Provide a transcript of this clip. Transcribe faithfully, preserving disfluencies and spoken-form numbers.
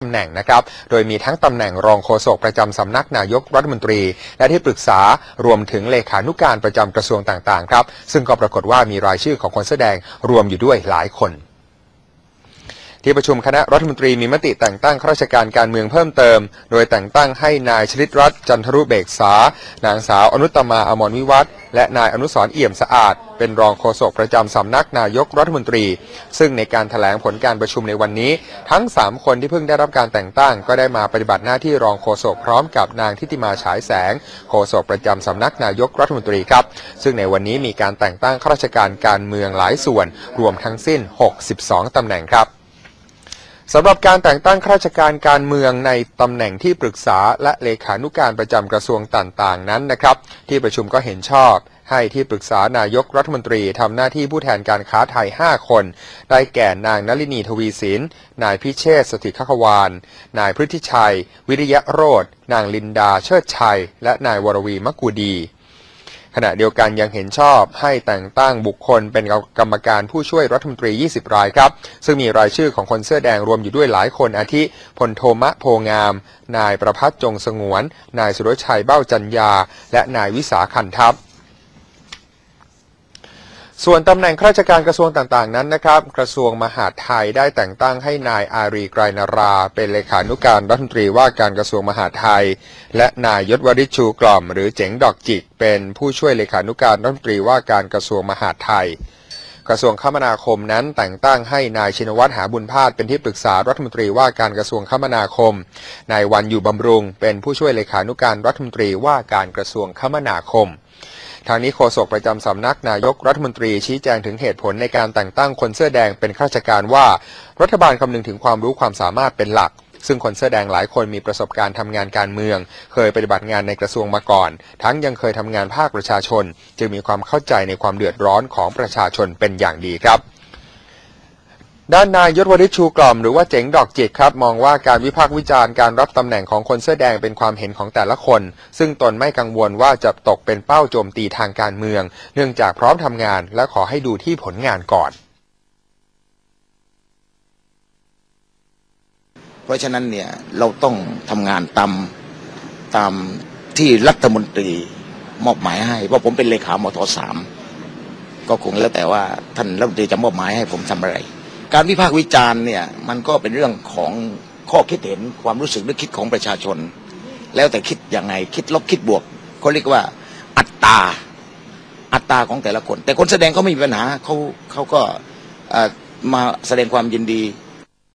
ตำแหน่งนะครับโดยมีทั้งตำแหน่งรองโฆษกประจำสำนักนายกรัฐมนตรีและที่ปรึกษารวมถึงเลขานุการประจำกระทรวงต่างๆครับซึ่งก็ปรากฏว่ามีรายชื่อของคนแสดงรวมอยู่ด้วยหลายคนที่ประชุมคณะรัฐมนตรีมีมติแต่งตั้งข้าราชการการเมืองเพิ่มเติมโดยแต่งตั้งให้นายชลิตรัตน์จันทรุเบกษานางสาวอนุตมาอมรวิวัฒน์และนายอนุสรณ์เอี่ยมสะอาดเป็นรองโฆษกประจำสำนักนายกรัฐมนตรีซึ่งในการแถลงผลการประชุมในวันนี้ทั้งสามคนที่เพิ่งได้รับการแต่งตั้งก็ได้มาปฏิบัติหน้าที่รองโฆษกพร้อมกับนางทิติมาฉายแสงโฆษกประจำสำนักนายกรัฐมนตรีครับซึ่งในวันนี้มีการแต่งตั้งข้าราชการการเมืองหลายส่วนรวมทั้งสิ้นหกสิบสองตำแหน่งครับสำหรับการแต่งตั้งข้าราชการการเมืองในตำแหน่งที่ปรึกษาและเลขานุการประจำกระทรวงต่างๆนั้นนะครับที่ประชุมก็เห็นชอบให้ที่ปรึกษานายกรัฐมนตรีทำหน้าที่ผู้แทนการค้าไทยห้าคนได้แก่นางนลินีทวีสินนายพิเชษฐ์สถิตขควานนายพฤทธิชัยวิริยะโรจน์นางลินดาเชิดชัยและนายวรวีมกูดีขณะเดียวกันยังเห็นชอบให้แต่งตั้งบุคคลเป็นกรรมการผู้ช่วยรัฐมนตรียี่สิบรายครับซึ่งมีรายชื่อของคนเสื้อแดงรวมอยู่ด้วยหลายคนอาทิพลโทมะโพงามนายประภัสจงสงวนนายสุรชัยเบ้าจันยาและนายวิสาขันทัพส่วนตำแหน่งข้าราชการกระทรวงต่างๆนั้นนะครับกระทรวงมหาดไทยได้แต่งตั้งให้นายอารีไกรนาราเป็นเลขานุการรัฐมนตรีว่าการกระทรวงมหาดไทยและนายยศวริชชูกล่อมหรือเจ๋งดอกจิกเป็นผู้ช่วยเลขานุการรัฐมนตรีว่าการกระทรวงมหาดไทยกระทรวงคมนาคมนั้นแต่งตั้งให้นายชินวัตรหาบุญพาสเป็นที่ปรึกษารัฐมนตรีว่าการกระทรวงคมนาคมนายวันอยู่บำรุงเป็นผู้ช่วยเลขานุการรัฐมนตรีว่าการกระทรวงคมนาคมทางนี้โฆษกประจำสำนักนายกรัฐมนตรีชี้แจงถึงเหตุผลในการแต่งตั้งคนเสื้อแดงเป็นข้าราชการว่ารัฐบาลคำนึงถึงความรู้ความสามารถเป็นหลักซึ่งคนเสื้อแดงหลายคนมีประสบการณ์ทำงานการเมืองเคยปฏิบัติงานในกระทรวงมาก่อนทั้งยังเคยทำงานภาคประชาชนจึงมีความเข้าใจในความเดือดร้อนของประชาชนเป็นอย่างดีครับด้านนายยศวริชชูกล่อมหรือว่าเจ๋งดอกจิกครับมองว่าการวิพากษ์วิจารณ์การรับตำแหน่งของคนเสื้อแดงเป็นความเห็นของแต่ละคนซึ่งตนไม่กังวลว่าจะตกเป็นเป้าโจมตีทางการเมืองเนื่องจากพร้อมทำงานและขอให้ดูที่ผลงานก่อนเพราะฉะนั้นเนี่ยเราต้องทำงานตามตามที่รัฐมนตรีมอบหมายให้เพราะผมเป็นเลขามทสามก็คงแล้วแต่ว่าท่านรัฐมนตรีจะมอบหมายให้ผมทำอะไรการวิพากษ์วิจารณ์เนี่ยมันก็เป็นเรื่องของข้อคิดเห็นความรู้สึกนึกคิดของประชาชนแล้วแต่คิดยังไงคิดลบคิดบวกเขาเรียกว่าอัตตาอัตตาของแต่ละคนแต่คนแสดงเขาไม่มีปัญหาเขาเขาก็มาแสดงความยินดี